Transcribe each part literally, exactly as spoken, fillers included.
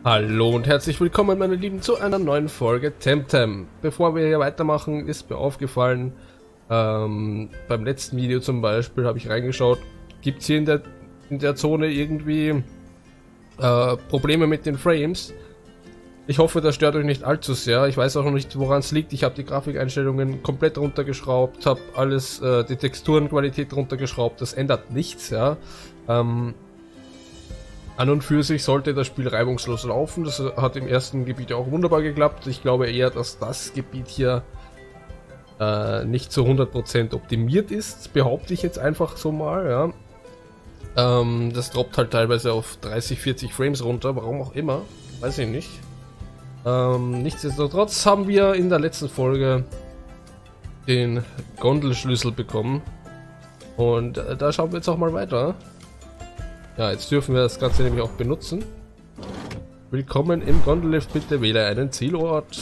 Hallo und herzlich willkommen, meine Lieben, zu einer neuen Folge Temtem. Bevor wir hier weitermachen, ist mir aufgefallen, ähm, beim letzten Video zum Beispiel habe ich reingeschaut, gibt es hier in der, in der Zone irgendwie äh, Probleme mit den Frames. Ich hoffe, das stört euch nicht allzu sehr. Ich weiß auch noch nicht, woran es liegt. Ich habe die Grafikeinstellungen komplett runtergeschraubt, habe alles, äh, die Texturenqualität runtergeschraubt. Das ändert nichts, ja. Ähm, An und für sich sollte das Spiel reibungslos laufen. Das hat im ersten Gebiet auch wunderbar geklappt. Ich glaube eher, dass das Gebiet hier äh, nicht zu hundert Prozent optimiert ist, behaupte ich jetzt einfach so mal. Ja. Ähm, das droppt halt teilweise auf dreißig, vierzig Frames runter, warum auch immer, weiß ich nicht. Ähm, nichtsdestotrotz haben wir in der letzten Folge den Gondelschlüssel bekommen. Und äh, da schauen wir jetzt auch mal weiter. Ja, jetzt dürfen wir das Ganze nämlich auch benutzen. Willkommen im Gondellift, bitte wähle einen Zielort.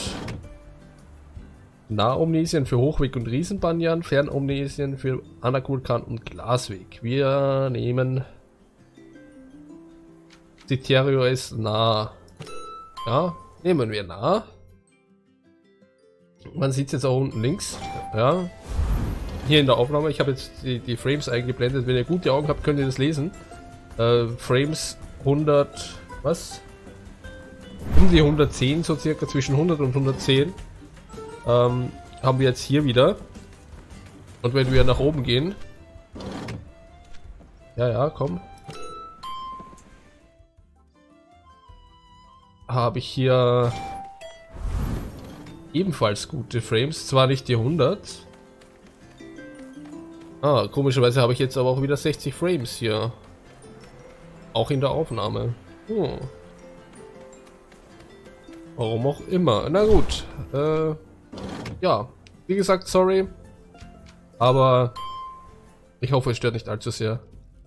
Nahomnesien für Hochweg und Riesenbanyan, Fernomnesien für Anakulkan und Glasweg. Wir nehmen Citerio ist nah. Ja, nehmen wir nah. Man sieht es jetzt auch unten links. Ja, hier in der Aufnahme. Ich habe jetzt die, die Frames eingeblendet. Wenn ihr gute Augen habt, könnt ihr das lesen. Uh, Frames hundert, was? Um die hundertzehn, so circa zwischen hundert und hundertzehn ähm, haben wir jetzt hier wieder. Und wenn wir nach oben gehen, ja, ja, komm, habe ich hier ebenfalls gute Frames, zwar nicht die hundert. Ah, komischerweise habe ich jetzt aber auch wieder sechzig Frames hier. Auch in der Aufnahme. Hm. Warum auch immer. Na gut. Äh, ja, wie gesagt, sorry. Aber ich hoffe, es stört nicht allzu sehr.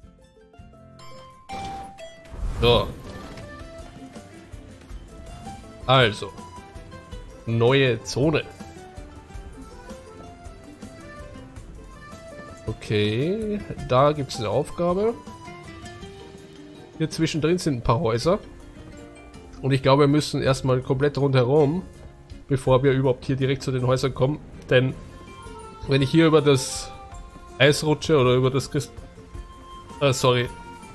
So. Also. Neue Zone. Okay. Da gibt es eine Aufgabe. Hier zwischendrin sind ein paar Häuser. Und ich glaube, wir müssen erstmal komplett rundherum, bevor wir überhaupt hier direkt zu den Häusern kommen. Denn wenn ich hier über das Eis rutsche oder über das Christ... Äh, sorry.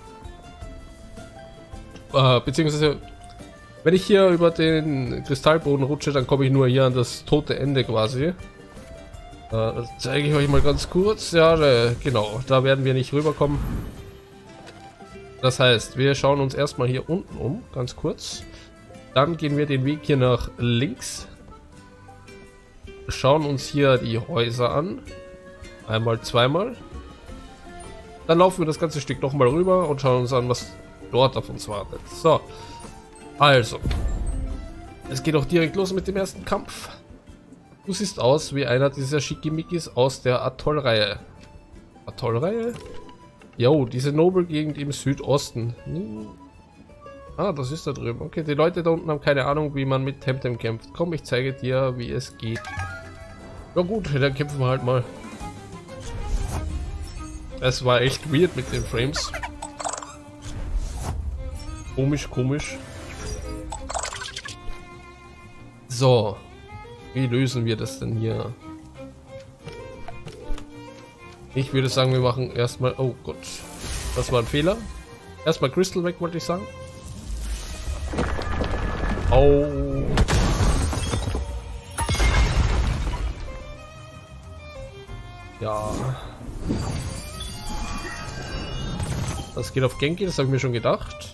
Äh, beziehungsweise, wenn ich hier über den Kristallboden rutsche, dann komme ich nur hier an das tote Ende quasi. Äh, das zeige ich euch mal ganz kurz. Ja, äh, genau. Da werden wir nicht rüberkommen. Das heißt, wir schauen uns erstmal hier unten um, ganz kurz. Dann gehen wir den Weg hier nach links. Schauen uns hier die Häuser an. Einmal, zweimal. Dann laufen wir das ganze Stück nochmal rüber und schauen uns an, was dort auf uns wartet. So, also. Es geht auch direkt los mit dem ersten Kampf. Du siehst aus wie einer dieser Schickimickis aus der Atoll-Reihe. Atoll-Reihe? Jo, diese Nobelgegend im Südosten. Hm. Ah, das ist da drüben. Okay, die Leute da unten haben keine Ahnung, wie man mit Temtem kämpft. Komm, ich zeige dir, wie es geht. Ja gut, dann kämpfen wir halt mal. Es war echt weird mit den Frames. Komisch, komisch. So. Wie lösen wir das denn hier? Ich würde sagen, wir machen erstmal... Oh Gott, das war ein Fehler. Erstmal Crystal weg, wollte ich sagen. Oh. Ja. Das geht auf Genki, das habe ich mir schon gedacht.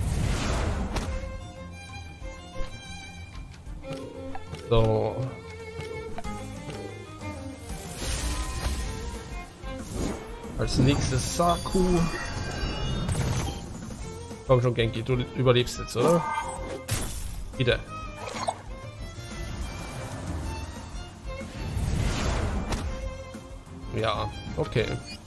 So. Als nächstes Saku. Komm schon, Genki, du überlebst jetzt, oder? Wieder. Ja, okay.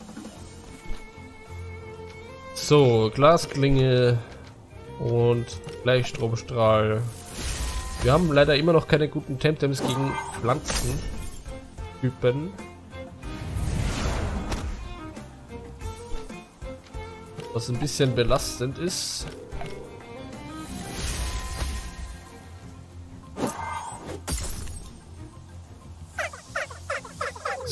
So, Glasklinge und Gleichstromstrahl. Wir haben leider immer noch keine guten Temtems gegen Pflanzentypen. Was ein bisschen belastend ist.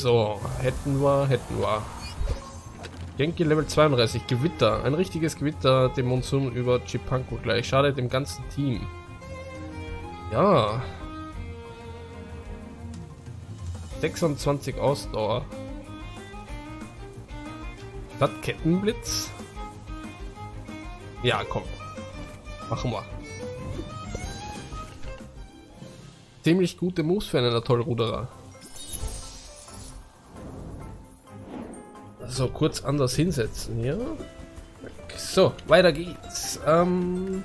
So, hätten wir, hätten wir. Genki Level zweiunddreißig, Gewitter. Ein richtiges Gewitter, dem Monsun über Chipanko gleich. Schade dem ganzen Team. Ja. sechsundzwanzig Ausdauer. Das Kettenblitz? Ja, komm. Machen wir. Ziemlich gute Moves für einen Atollruderer. So, kurz anders hinsetzen, ja. So, weiter geht's. Ähm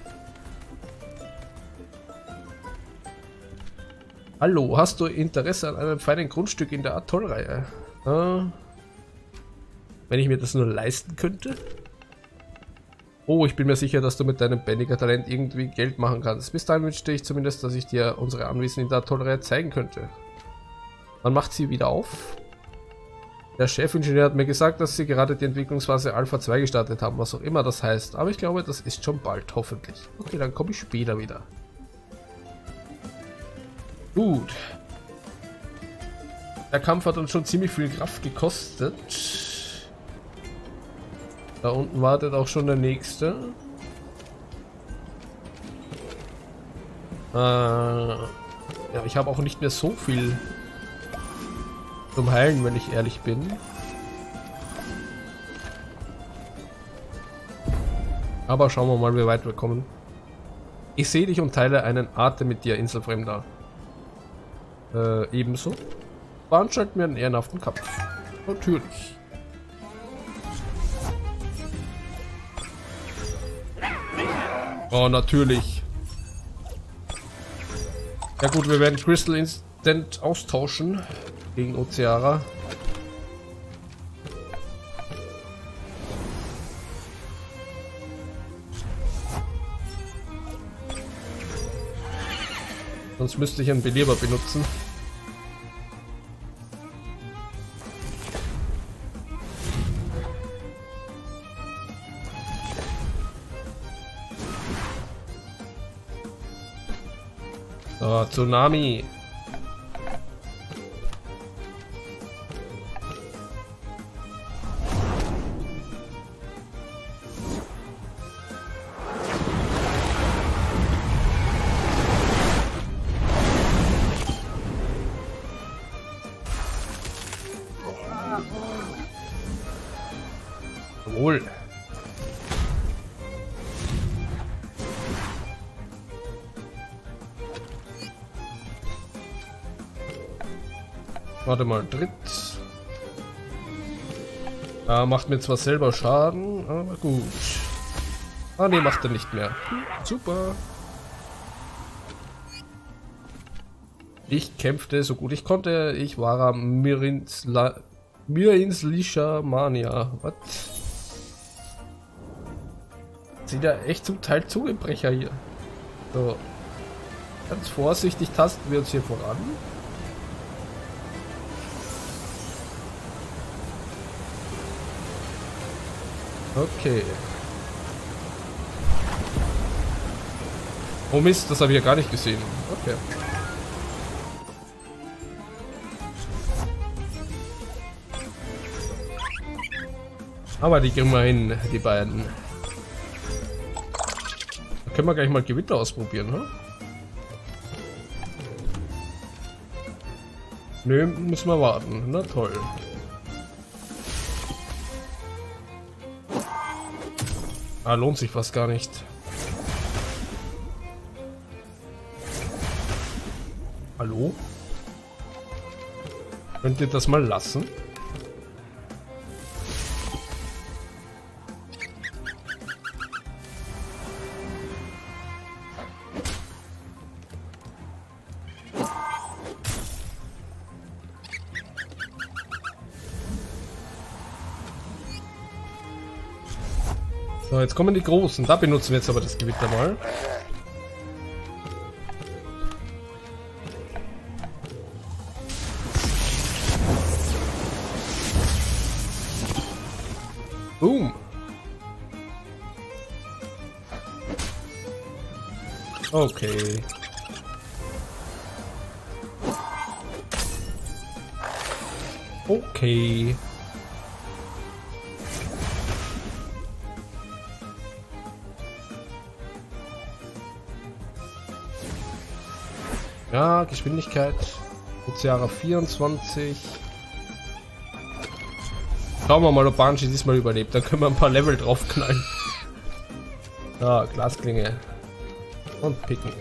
Hallo, hast du Interesse an einem feinen Grundstück in der Atollreihe? Äh wenn ich mir das nur leisten könnte? Oh, ich bin mir sicher, dass du mit deinem Bendiger-Talent irgendwie Geld machen kannst. Bis dahin wünschte ich zumindest, dass ich dir unsere Anwesen in der Atollreihe zeigen könnte. Wann macht sie wieder auf? Der Chefingenieur hat mir gesagt, dass sie gerade die Entwicklungsphase Alpha zwei gestartet haben, was auch immer das heißt. Aber ich glaube, das ist schon bald, hoffentlich. Okay, dann komme ich später wieder. Gut. Der Kampf hat uns schon ziemlich viel Kraft gekostet. Da unten wartet auch schon der nächste. Äh, ja, ich habe auch nicht mehr so viel zum Heilen, wenn ich ehrlich bin. Aber schauen wir mal, wie weit wir kommen. Ich sehe dich und teile einen Atem mit dir, Inselfremder. Äh, ebenso. Veranstalten wir einen ehrenhaften Kampf. Natürlich. Oh, natürlich. Ja gut, wir werden Crystal Instant austauschen gegen Oceara. Sonst müsste ich einen Beleber benutzen. So, Tsunami. Jawohl. Warte mal, dritt. Ah, macht mir zwar selber Schaden, aber gut. Ah ne, macht er nicht mehr. Super. Ich kämpfte so gut ich konnte. Ich war am Mirinslischer Mania. Was? Sind ja echt zum Teil Zungenbrecher hier. So. Ganz vorsichtig tasten wir uns hier voran. Okay. Oh Mist, das habe ich ja gar nicht gesehen. Okay. Aber die kriegen wir hin, die beiden. Da können wir gleich mal Gewitter ausprobieren, ne? Nö, müssen wir warten. Na toll. Ah, lohnt sich fast gar nicht. Hallo? Könnt ihr das mal lassen? So, jetzt kommen die Großen. Da benutzen wir jetzt aber das Gewitter mal. Boom. Okay. Okay. Ja, Geschwindigkeit. Jetzt Jahre vierundzwanzig. Schauen wir mal, ob Banshee diesmal überlebt. Dann können wir ein paar Level draufknallen. Ja, Glasklinge. Und picken.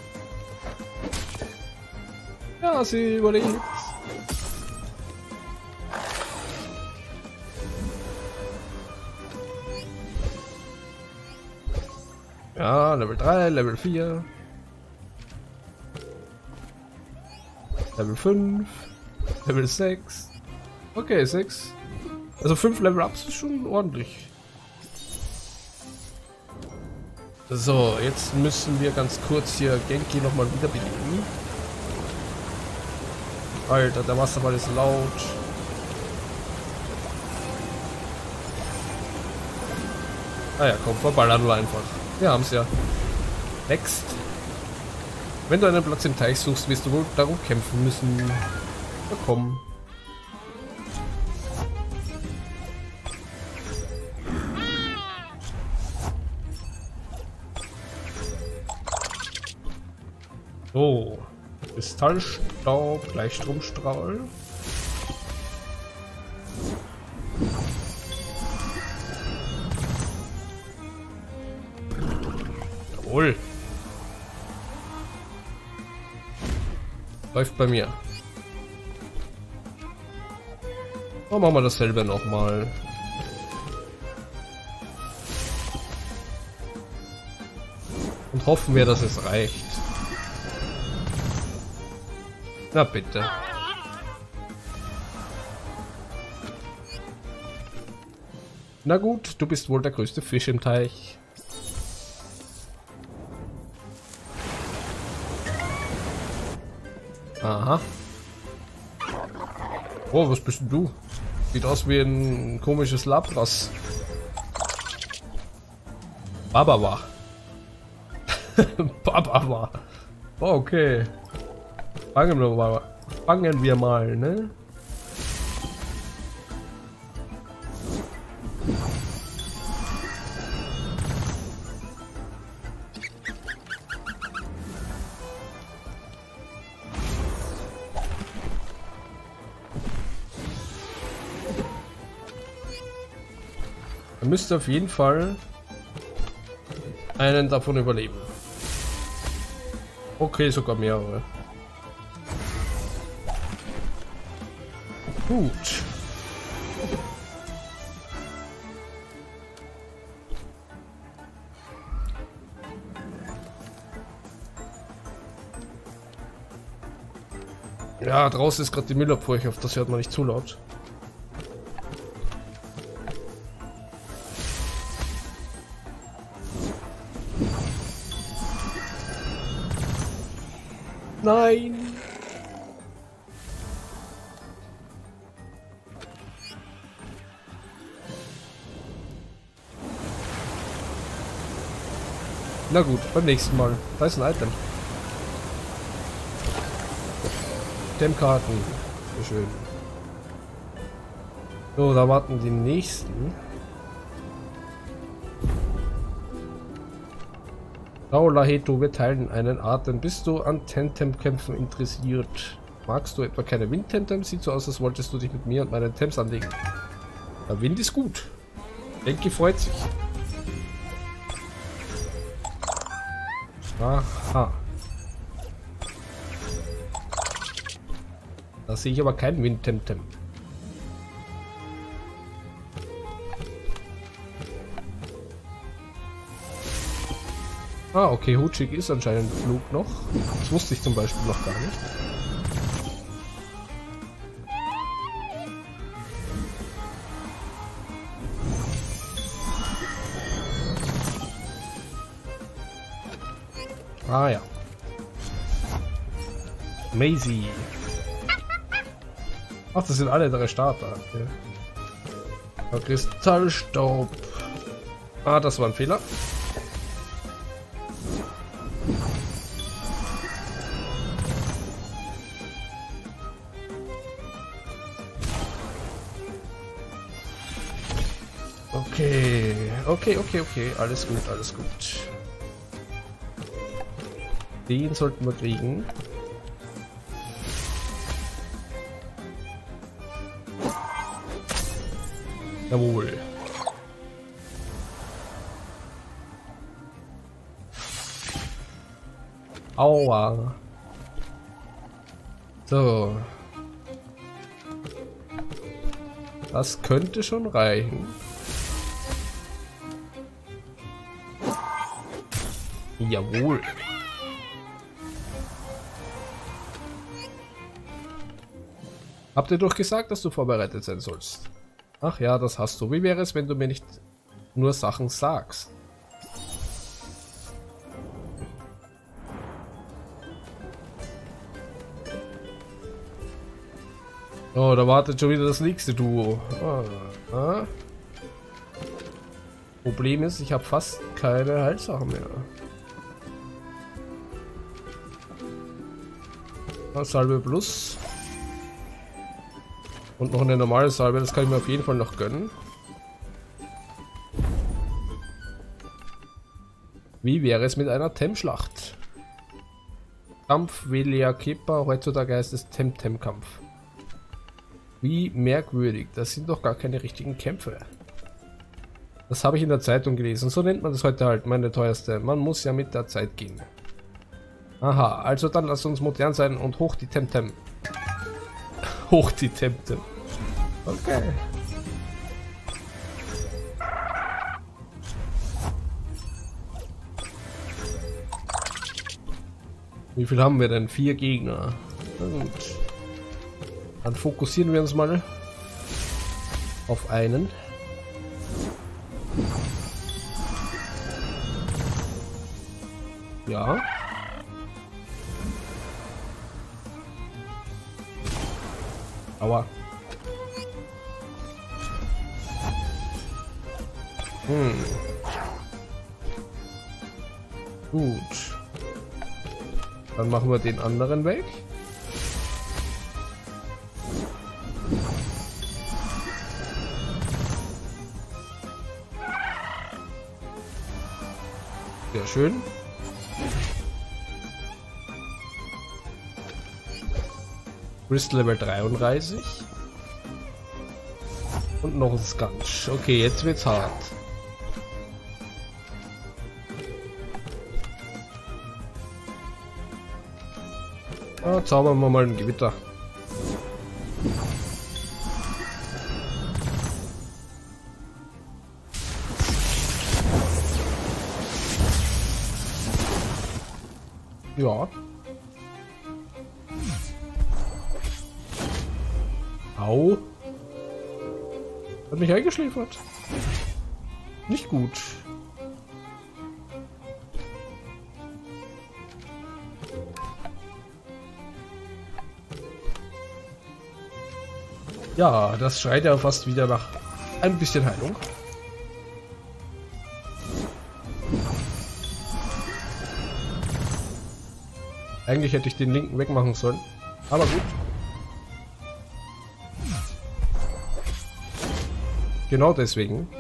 Ja, sie überlebt. Ja, Level drei, Level vier. Level fünf. Level sechs. Okay, sechs. Also fünf Level Ups ist schon ordentlich. So, jetzt müssen wir ganz kurz hier Genki nochmal wiederbeleben. Alter, der Wasserfall ist laut. Ah ja, komm, verballern wir einfach. Wir haben's ja. Next. Wenn du einen Platz im Teich suchst, wirst du wohl darum kämpfen müssen. Na komm. So. Kristallstaub, Gleichstromstrahl. Jawohl. Läuft bei mir. Dann machen wir dasselbe nochmal. Und hoffen wir, dass es reicht. Na bitte. Na gut, du bist wohl der größte Fisch im Teich. Aha. Oh, was bist denn du? Sieht aus wie ein komisches Labras. Babawa. Babawa. Oh, okay. Fangen wir mal. Fangen wir mal, ne? Er müsste auf jeden Fall einen davon überleben. Okay, sogar mehrere. Gut. Ja, draußen ist gerade die Müllabfuhr. Ich hoffe, das hört man nicht zu laut. Nein! Na gut, beim nächsten Mal. Da ist ein Item. Itemkarten. Sehr schön. So, da warten die nächsten. Laulaheto, wir teilen einen Atem. Bist du an Temtem-Kämpfen interessiert? Magst du etwa keine Wind-Temtem? Sieht so aus, als wolltest du dich mit mir und meinen Temps anlegen. Der Wind ist gut. Denke, freut sich. Aha. Da sehe ich aber keinen Wind-Temtem. Ah, okay, Hutschig ist anscheinend Flug noch. Das wusste ich zum Beispiel noch gar nicht. Ah ja. Maisie. Ach, das sind alle drei Starter. Okay. Ja, Kristallstaub. Ah, das war ein Fehler. Okay, okay, okay, okay, alles gut, alles gut. Den sollten wir kriegen. Jawohl. Aua. So. Das könnte schon reichen. Jawohl. Habt ihr doch gesagt, dass du vorbereitet sein sollst? Ach ja, das hast du. Wie wäre es, wenn du mir nicht nur Sachen sagst? Oh, da wartet schon wieder das nächste Duo. Ah, ah. Problem ist, ich habe fast keine Heilsachen mehr. Ah, Salbe Plus. Und noch eine normale Salbe, das kann ich mir auf jeden Fall noch gönnen. Wie wäre es mit einer Tem-Schlacht? Kampf Velia Kepa, heutzutage heißt es Temtem-Kampf. Wie merkwürdig, das sind doch gar keine richtigen Kämpfe. Das habe ich in der Zeitung gelesen, so nennt man das heute halt, meine teuerste. Man muss ja mit der Zeit gehen. Aha, also dann lass uns modern sein und hoch die Temtem. Hoch die Temtem. Okay. Wie viel haben wir denn? Vier Gegner. Na gut. Dann fokussieren wir uns mal auf einen. Ja. Aua. Hm. Gut. Dann machen wir den anderen weg. Sehr schön. Crystal Level dreiunddreißig. Und noch ein Skunch. Okay, jetzt wird's hart. Ah, zaubern wir mal ein Gewitter. Ja. Au. Hat mich eingeschläfert. Nicht gut. Ja, das schreit ja fast wieder nach ein bisschen Heilung. Eigentlich hätte ich den linken wegmachen sollen, aber gut. Genau deswegen.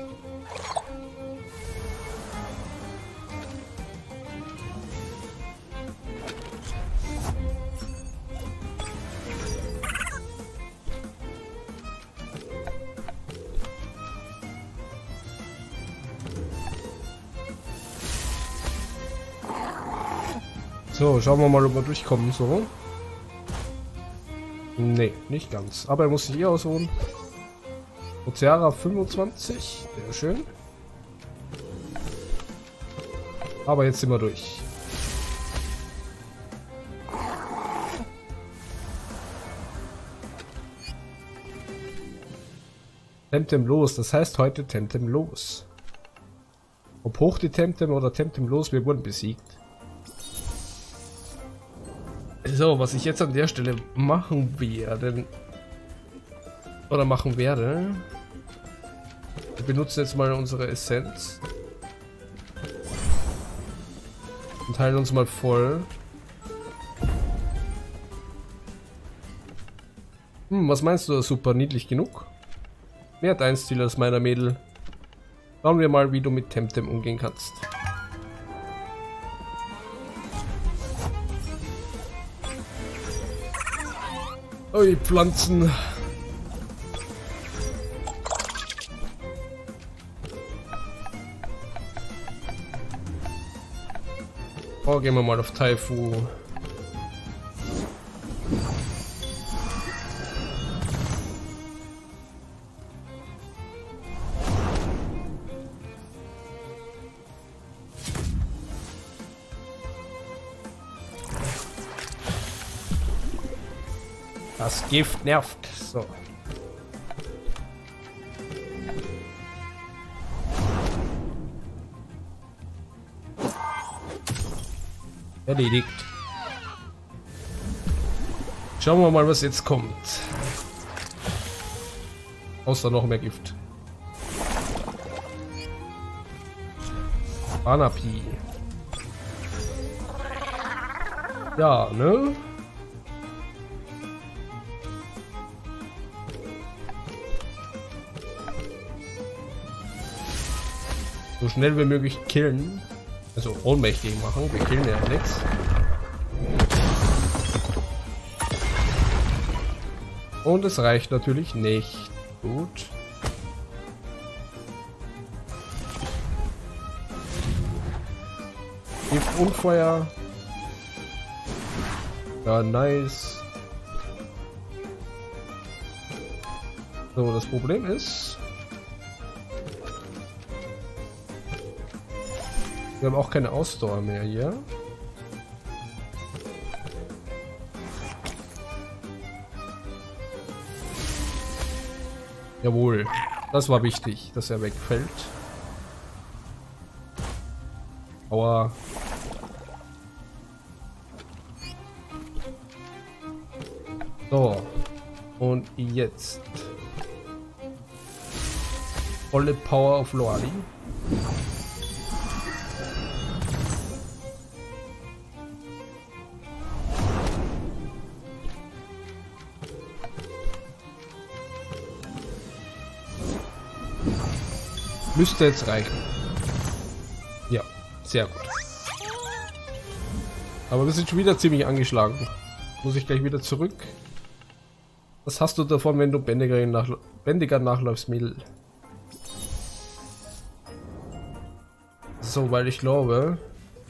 So, schauen wir mal, ob wir durchkommen. So. Nee, nicht ganz. Aber er muss sich eh ausruhen. Oceara fünfundzwanzig. Sehr schön. Aber jetzt sind wir durch. Temtem los. Das heißt heute Temtem los. Ob hoch die Temtem oder Temtem los, wir wurden besiegt. So, was ich jetzt an der Stelle machen werde, oder machen werde, wir benutzen jetzt mal unsere Essenz und heilen uns mal voll. Hm, was meinst du, super niedlich genug? Mehr dein Stil als meiner Mädel. Schauen wir mal, wie du mit Temtem umgehen kannst. Ui, Pflanzen. Oh, gehen wir mal auf Taifu. Das Gift nervt. So. Erledigt. Schauen wir mal, was jetzt kommt. Außer noch mehr Gift. Anapi. Ja, ne? So schnell wie möglich killen. Also ohnmächtig machen. Wir killen ja nichts. Und es reicht natürlich nicht. Gut. Gift und Feuer. Ja, nice. So, das Problem ist, wir haben auch keine Ausdauer mehr hier. Jawohl, das war wichtig, dass er wegfällt. Aua. So, und jetzt volle Power auf Loali. Müsste jetzt reichen. Ja, sehr gut. Aber wir sind schon wieder ziemlich angeschlagen. Muss ich gleich wieder zurück. Was hast du davon, wenn du bändiger, nach, bändiger nachläufst, Mädel? So, weil ich glaube...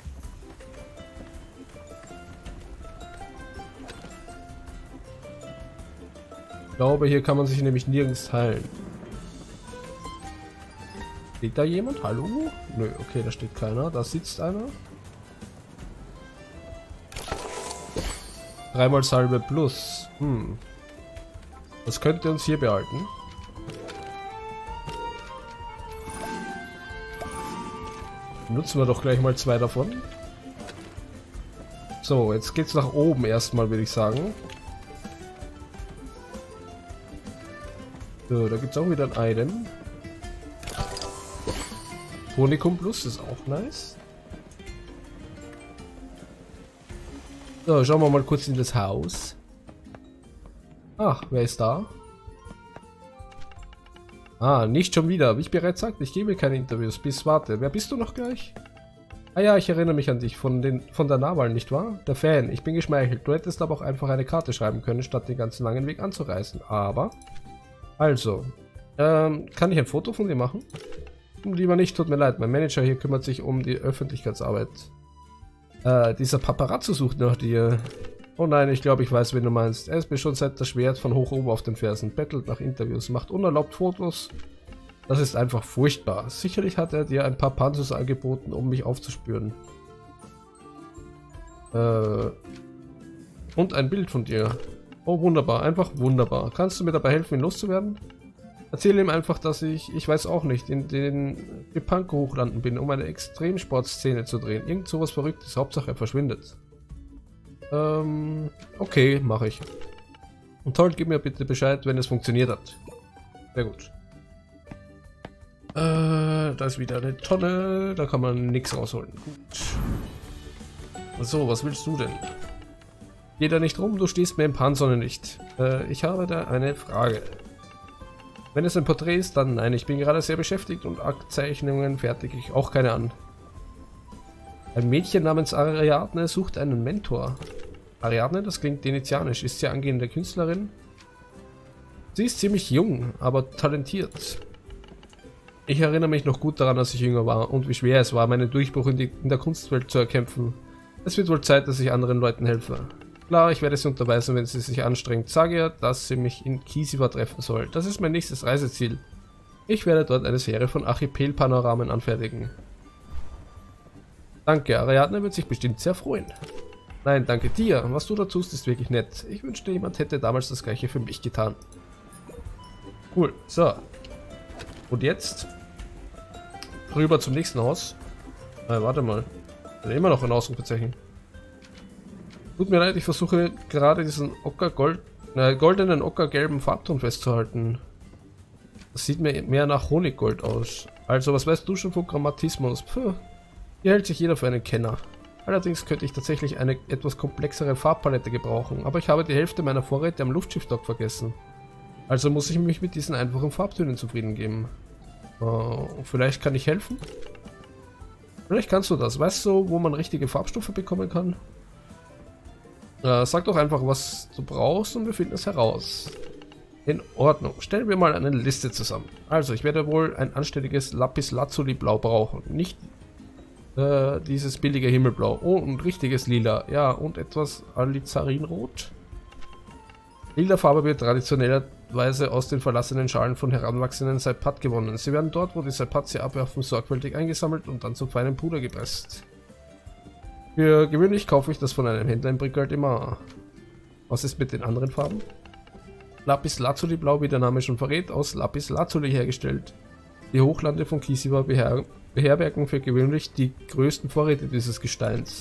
Ich glaube, hier kann man sich nämlich nirgends heilen. Steht da jemand? Hallo? Nö, okay, da steht keiner. Da sitzt einer. Dreimal Salbe plus. Hm. Das könnte uns hier behalten. Nutzen wir doch gleich mal zwei davon. So, jetzt geht's nach oben erstmal, würde ich sagen. So, da gibt's auch wieder ein Item. Tonikum Plus ist auch nice. So, schauen wir mal kurz in das Haus. Ach, wer ist da? Ah, nicht schon wieder. Wie ich bereits sagte, ich gebe keine Interviews. Bis, warte, wer bist du noch gleich? Ah ja, ich erinnere mich an dich, von, den, von der Nahwahl, nicht wahr? Der Fan, ich bin geschmeichelt. Du hättest aber auch einfach eine Karte schreiben können, statt den ganzen langen Weg anzureisen. Aber, also, ähm, kann ich ein Foto von dir machen? Lieber nicht, tut mir leid. Mein Manager hier kümmert sich um die Öffentlichkeitsarbeit. Äh, dieser Paparazzo sucht nach dir. Oh nein, ich glaube, ich weiß, wen du meinst. Er ist mir schon seit das Schwert von hoch oben auf den Fersen, bettelt nach Interviews, macht unerlaubt Fotos. Das ist einfach furchtbar. Sicherlich hat er dir ein paar Panzers angeboten, um mich aufzuspüren. Äh, und ein Bild von dir. Oh, wunderbar, einfach wunderbar. Kannst du mir dabei helfen, ihn loszuwerden? Erzähle ihm einfach, dass ich, ich weiß auch nicht, in den Gepanko-Hochlanden bin, um eine Extremsportszene zu drehen. Irgend sowas Verrücktes, Hauptsache er verschwindet. Ähm, okay, mache ich. Und toll, gib mir bitte Bescheid, wenn es funktioniert hat. Sehr gut. Äh, da ist wieder eine Tonne, da kann man nichts rausholen. Gut. So, was willst du denn? Geh da nicht rum, du stehst mir im Pan, sondern nicht. Äh, ich habe da eine Frage. Wenn es ein Porträt ist, dann nein. Ich bin gerade sehr beschäftigt und Aktzeichnungen fertig ich auch keine an. Ein Mädchen namens Ariadne sucht einen Mentor. Ariadne, das klingt venezianisch. Ist sie angehende Künstlerin? Sie ist ziemlich jung, aber talentiert. Ich erinnere mich noch gut daran, als ich jünger war und wie schwer es war, meinen Durchbruch in, die, in der Kunstwelt zu erkämpfen. Es wird wohl Zeit, dass ich anderen Leuten helfe. Klar, ich werde sie unterweisen, wenn sie sich anstrengt. Sage ihr, dass sie mich in Kisiwa treffen soll. Das ist mein nächstes Reiseziel. Ich werde dort eine Serie von Archipelpanoramen anfertigen. Danke, Ariadne wird sich bestimmt sehr freuen. Nein, danke dir. Was du da tust, ist wirklich nett. Ich wünschte, jemand hätte damals das gleiche für mich getan. Cool, so. Und jetzt rüber zum nächsten Haus. Äh, warte mal. Immer noch ein Ausrufezeichen. Tut mir leid, ich versuche gerade diesen Ocker-Gold, äh, goldenen Ocker-gelben Farbton festzuhalten. Das sieht mir mehr nach Honiggold aus. Also, was weißt du schon von Grammatismus? Puh. Hier hält sich jeder für einen Kenner. Allerdings könnte ich tatsächlich eine etwas komplexere Farbpalette gebrauchen, aber ich habe die Hälfte meiner Vorräte am Luftschiffdock vergessen. Also muss ich mich mit diesen einfachen Farbtönen zufrieden geben. Uh, vielleicht kann ich helfen? Vielleicht kannst du das. Weißt du, wo man richtige Farbstoffe bekommen kann? Uh, sag doch einfach, was du brauchst und wir finden es heraus. In Ordnung. Stellen wir mal eine Liste zusammen. Also, ich werde wohl ein anständiges Lapis Lazuli Blau brauchen. Nicht äh, dieses billige Himmelblau. Oh, und richtiges Lila. Ja, und etwas Alizarinrot. Lila Farbe wird traditionellerweise aus den verlassenen Schalen von heranwachsenden Saipat gewonnen. Sie werden dort, wo die Saipat sie abwerfen, sorgfältig eingesammelt und dann zum feinen Puder gepresst. Für gewöhnlich kaufe ich das von einem Händler in Bric Aldemar. Was ist mit den anderen Farben? Lapis Lazuli Blau, wie der Name schon verrät, aus Lapis Lazuli hergestellt. Die Hochlande von Kisiwa beher beherbergen für gewöhnlich die größten Vorräte dieses Gesteins.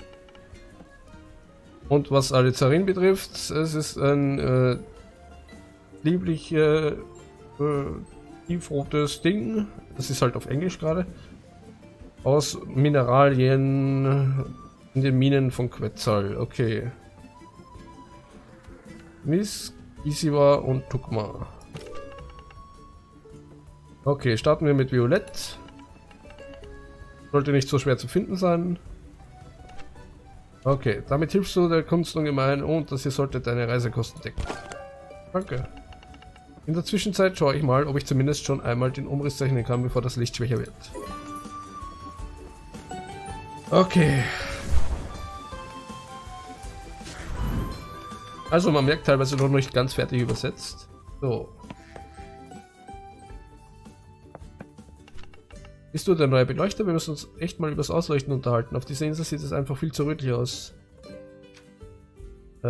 Und was Alizarin betrifft, es ist ein äh, lieblich äh, äh, tiefrotes Ding, das ist halt auf Englisch gerade, aus Mineralien in den Minen von Quetzal. Okay. Miss, Kisiwa und Tukma. Okay, starten wir mit Violett. Sollte nicht so schwer zu finden sein. Okay, damit hilfst du der Kunst ungemein und das hier sollte deine Reisekosten decken. Danke. In der Zwischenzeit schaue ich mal, ob ich zumindest schon einmal den Umriss zeichnen kann, bevor das Licht schwächer wird. Okay. Also man merkt teilweise noch nicht ganz fertig übersetzt. So. Bist du der neue Beleuchter? Wir müssen uns echt mal übers Ausleuchten unterhalten. Auf dieser Insel sieht es einfach viel zu rötlich aus. Äh.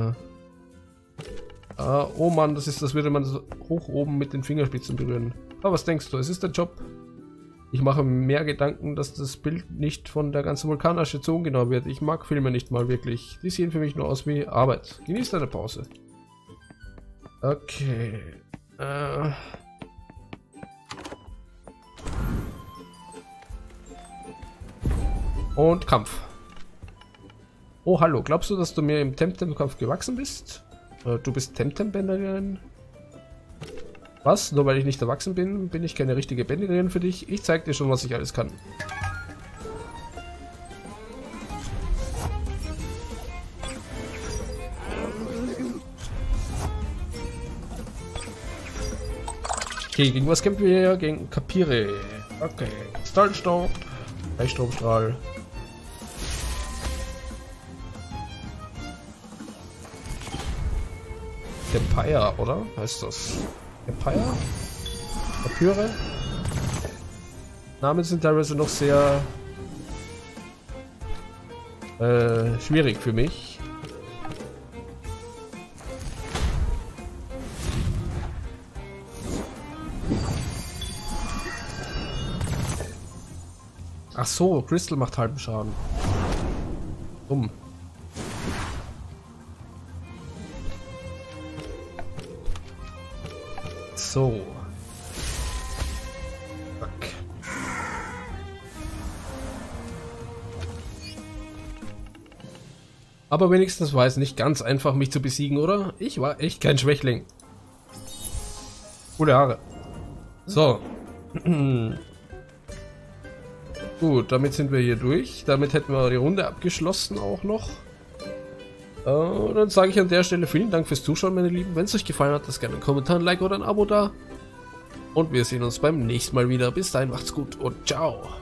Ah, oh Mann, das ist, das würde man so hoch oben mit den Fingerspitzen berühren. Aber was denkst du? Es ist dein Job. Ich mache mir mehr Gedanken, dass das Bild nicht von der ganzen Vulkanasche zu ungenau wird. Ich mag Filme nicht mal wirklich. Die sehen für mich nur aus wie Arbeit. Genieß deine Pause. Okay. Äh. Und Kampf. Oh, hallo. Glaubst du, dass du mir im Temtem-Kampf gewachsen bist? Äh, du bist Temtem-Bänderin? Was? Nur weil ich nicht erwachsen bin, bin ich keine richtige Bänderin für dich? Ich zeig dir schon, was ich alles kann. Okay, gegen was kämpfen wir hier? Gegen Kapire. Okay. Stahlstaub. Eichstromstrahl. Empire, oder? Heißt das? Empire? Kapire? Namen sind teilweise noch sehr äh, schwierig für mich. Ach so, Crystal macht halben Schaden. Dumm. So. Fuck. Aber wenigstens war es nicht ganz einfach, mich zu besiegen, oder? Ich war echt kein Schwächling. Coole Haare. So. Gut, damit sind wir hier durch. Damit hätten wir die Runde abgeschlossen auch noch. Äh, dann sage ich an der Stelle vielen Dank fürs Zuschauen, meine Lieben. Wenn es euch gefallen hat, lasst gerne einen Kommentar, ein Like oder ein Abo da. Und wir sehen uns beim nächsten Mal wieder. Bis dahin, macht's gut und ciao.